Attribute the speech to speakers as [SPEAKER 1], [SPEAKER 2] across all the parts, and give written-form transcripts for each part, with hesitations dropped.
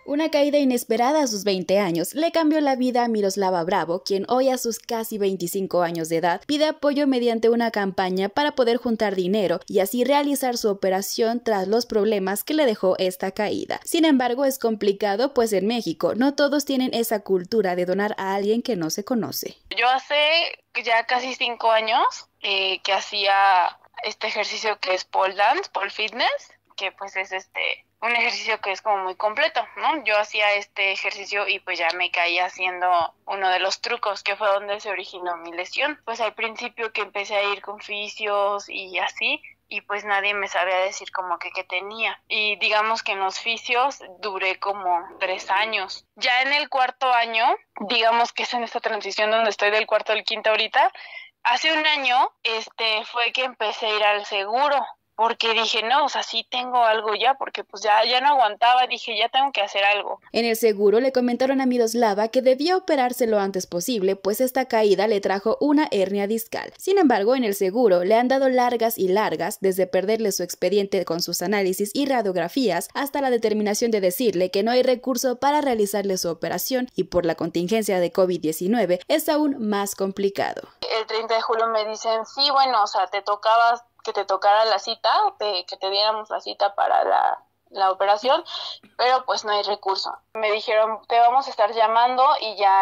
[SPEAKER 1] Una caída inesperada a sus 20 años le cambió la vida a Miroslava Bravo, quien hoy a sus casi 25 años de edad pide apoyo mediante una campaña para poder juntar dinero y así realizar su operación tras los problemas que le dejó esta caída. Sin embargo, es complicado, pues en México no todos tienen esa cultura de donar a alguien que no se conoce.
[SPEAKER 2] Yo hace ya casi 5 años que hacía este ejercicio que es pole dance, pole fitness, que pues es un ejercicio que es como muy completo, ¿no? Yo hacía este ejercicio y pues ya me caí haciendo uno de los trucos, que fue donde se originó mi lesión. Pues al principio que empecé a ir con fisios y así, y pues nadie me sabía decir como que qué tenía. Y digamos que en los fisios duré como 3 años. Ya en el 4.º año, digamos que es en esta transición donde estoy del 4.º al 5.º ahorita, hace un año fue que empecé a ir al seguro. Porque dije, no, o sea, sí tengo algo ya, porque pues ya no aguantaba, dije, ya tengo que hacer algo.
[SPEAKER 1] En el seguro le comentaron a Miroslava que debía operarse lo antes posible, pues esta caída le trajo una hernia discal. Sin embargo, en el seguro le han dado largas y largas, desde perderle su expediente con sus análisis y radiografías, hasta la determinación de decirle que no hay recurso para realizarle su operación y por la contingencia de COVID-19 es aún más complicado.
[SPEAKER 2] El 30 de julio me dicen, sí, bueno, o sea, que te tocara la cita, que te diéramos la cita para la operación, pero pues no hay recurso. Me dijeron, te vamos a estar llamando y ya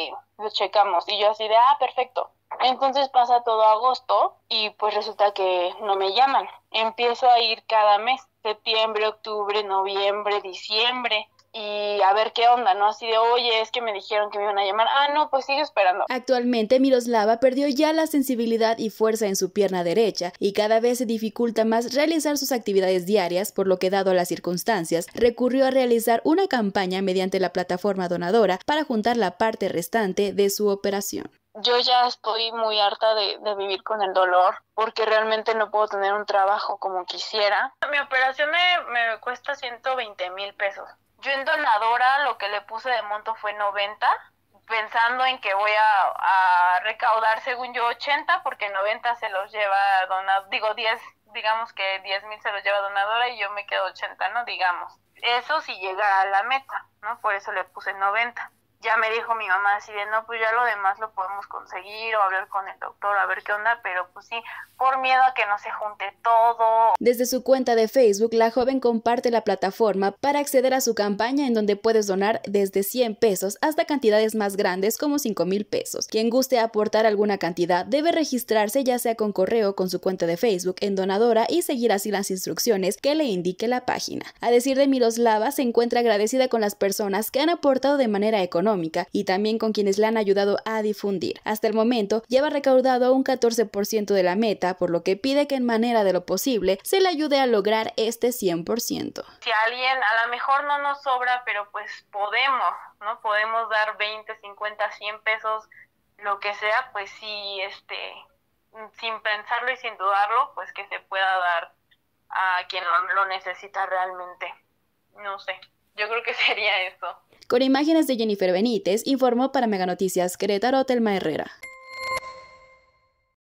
[SPEAKER 2] lo checamos. Y yo así de, perfecto. Entonces pasa todo agosto y pues resulta que no me llaman. Empiezo a ir cada mes, septiembre, octubre, noviembre, diciembre. Y a ver qué onda, ¿no? Así de, oye, es que me dijeron que me iban a llamar. No, pues sigue esperando.
[SPEAKER 1] Actualmente Miroslava perdió ya la sensibilidad y fuerza en su pierna derecha y cada vez se dificulta más realizar sus actividades diarias, por lo que, dado las circunstancias, recurrió a realizar una campaña mediante la plataforma donadora para juntar la parte restante de su operación.
[SPEAKER 2] Yo ya estoy muy harta de vivir con el dolor porque realmente no puedo tener un trabajo como quisiera. Mi operación me cuesta 120,000 pesos. Yo en donadora lo que le puse de monto fue 90, pensando en que voy a recaudar según yo 80, porque 90 se los lleva donadora, 10, digamos que 10,000 se los lleva donadora y yo me quedo 80, ¿no? Digamos. Eso sí llega a la meta, ¿no? Por eso le puse 90. Ya me dijo mi mamá así de, no, pues ya lo demás lo podemos conseguir o hablar con el doctor a ver qué onda, pero pues sí, por miedo a que no se junte todo.
[SPEAKER 1] Desde su cuenta de Facebook, la joven comparte la plataforma para acceder a su campaña en donde puedes donar desde 100 pesos hasta cantidades más grandes como 5,000 pesos. Quien guste aportar alguna cantidad debe registrarse ya sea con correo con su cuenta de Facebook en donadora y seguir así las instrucciones que le indique la página. A decir de Miroslava, se encuentra agradecida con las personas que han aportado de manera económica y también con quienes le han ayudado a difundir. Hasta el momento lleva recaudado un 14% de la meta, por lo que pide que en manera de lo posible se le ayude a lograr este 100%.
[SPEAKER 2] Si a alguien a lo mejor no nos sobra, pero pues podemos, ¿no? Podemos dar 20, 50, 100 pesos, lo que sea, pues sí, sin pensarlo y sin dudarlo, pues que se pueda dar a quien lo necesita realmente. No sé, yo creo que sería eso.
[SPEAKER 1] Con imágenes de Jennifer Benítez, informó para Mega Noticias Querétaro, Telma Herrera.